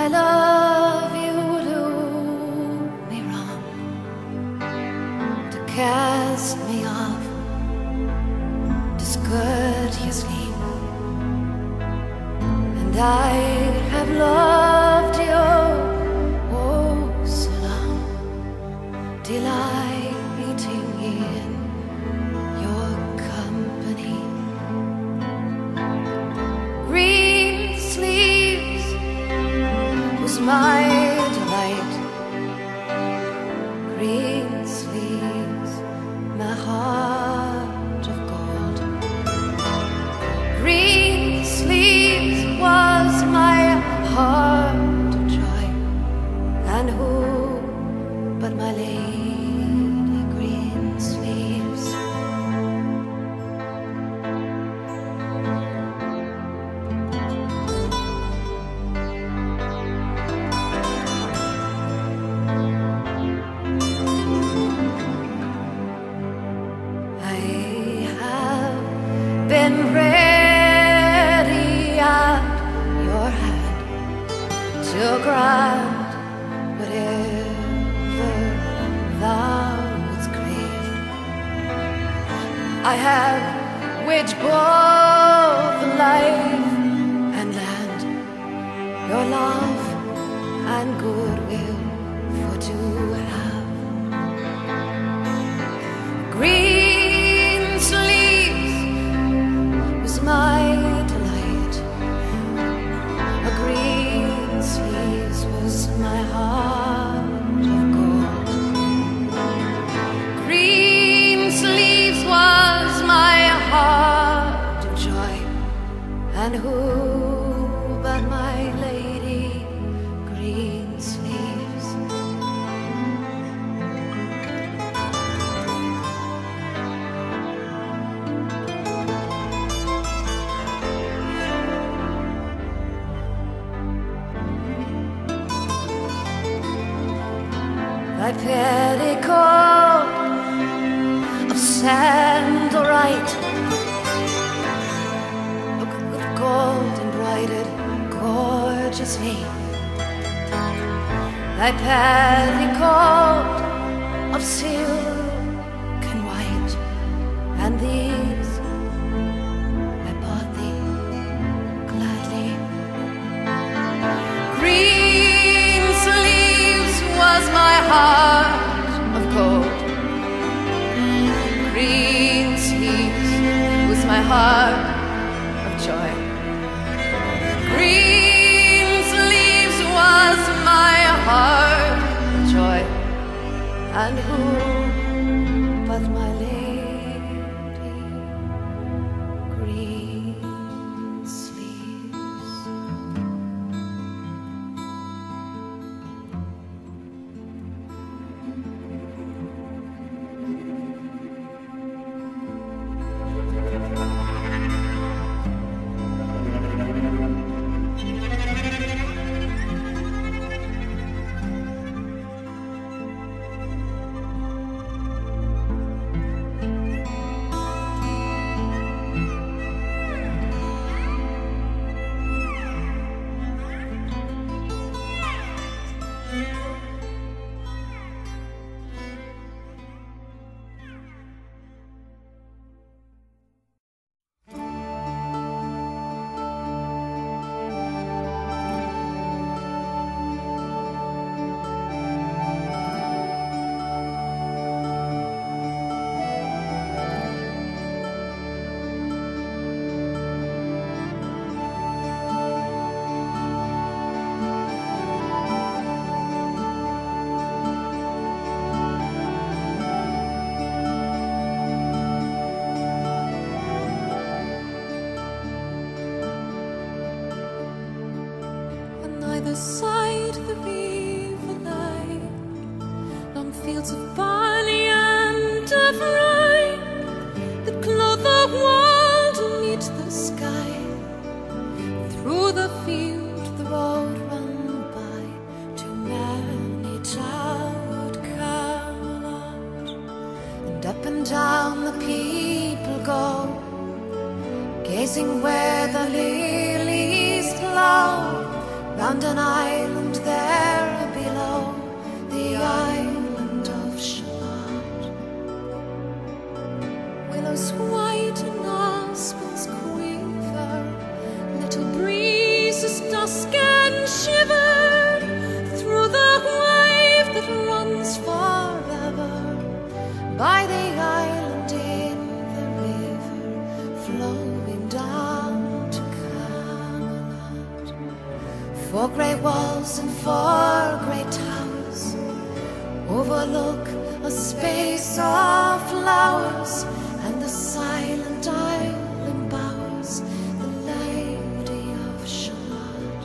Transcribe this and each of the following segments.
I love you do me wrong, to cast me off discourteously, and I have loved you oh so long, delighting in your company. Green sleeves was my delight, green sleeves, my heart of gold. Green sleeves was my heart of joy, and who but my lady green sleeves? Been ready at your hand to grant whatever thou wouldst crave. I have which both life and land, your love and goodwill for to have. Green sleeves was my delight, a green sleeves was my heart of gold. Green sleeves was my heart of joy, and who but my lady green sleeves? Thy petticoat of sandal right, with gold embroidered gorgeously. Thy petticoat of silk and white, and these I bought thee gladly. Green sleeves was my heart of gold. Green sleeves was my heart of joy. Green sleeves was my heart of joy, and who but my lady green sleeves? Either side the river lay long fields of barley and of rye that clothe the world and meet the sky. Through the field the road ran by to many towered Camelot, and up and down the people go, gazing where the lilies flow round an island walls and 4 great towers overlook a space of flowers, and the silent isle embowers the Lady of Shalott.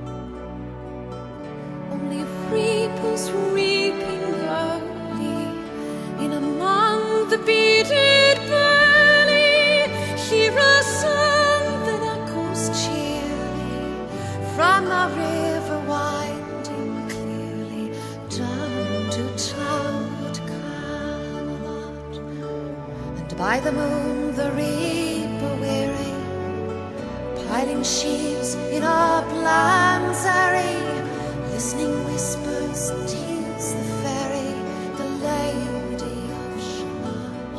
Only reapers reaping early in among the beaded barley hear a song that echoes cheerly from a river winding clearly down to Tout Camelot. And by the moon the reaper weary, piling sheaves in uplands airy, listening whispers, tears the fairy, the Lady of Shalott.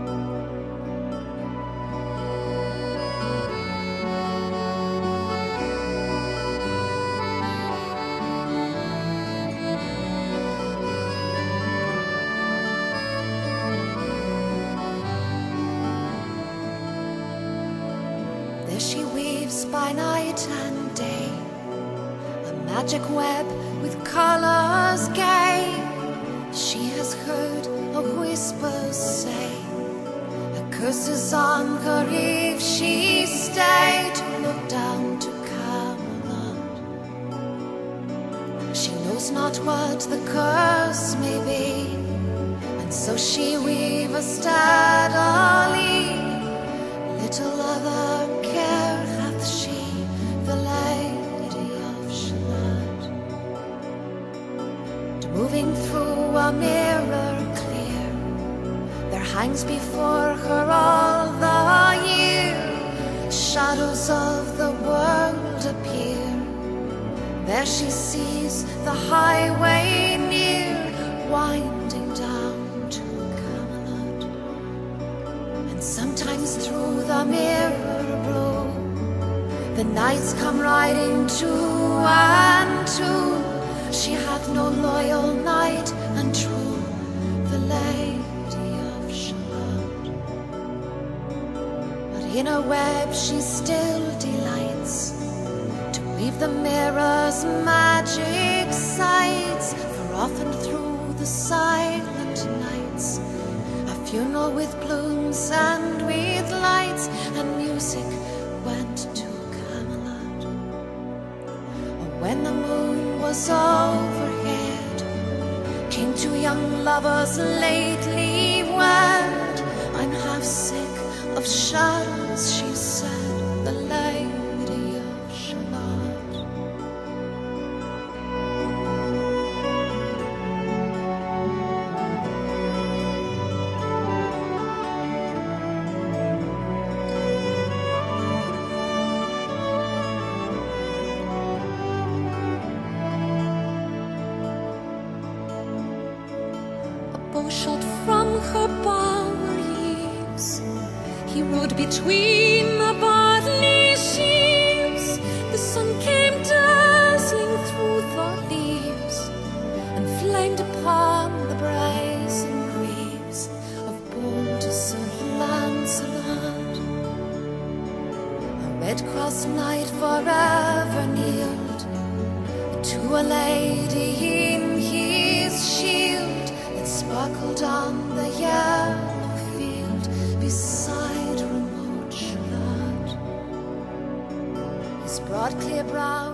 There she weaves by night and day a magic web with colors gay. She has heard a whisper say, a curse is on her if she stay to look down to Camelot. She knows not what the curse may be, and so she weaves steadily. Little other care hath she, the Lady of Shalott. Moving through a mirror clear, there hangs before her all the year. Shadows of the world appear. There she sees the highway near, winding down to Camelot. And sometimes through the mirror blue, the knights come riding 2 and 2. She hath no loyal knight and true, the Lady of Shalott. But in a web she still delights to weave the mirror's magic sights. For often through the silent nights a funeral with plumes and with lights and music went to Camelot. When the moon was overhead, came 2 young lovers lately wed. I'm half sick of shadows, she said, the Lady of Shalott. Bow shot from her bower eaves, he rode between the barley sheaves. The sun came dazzling through the leaves and flamed upon the brazen greaves of bold Sir Lancelot. A red-crossed knight forever kneeled to a lady in his shield that sparkled on the yellow field beside remote Shalott. His broad clear brow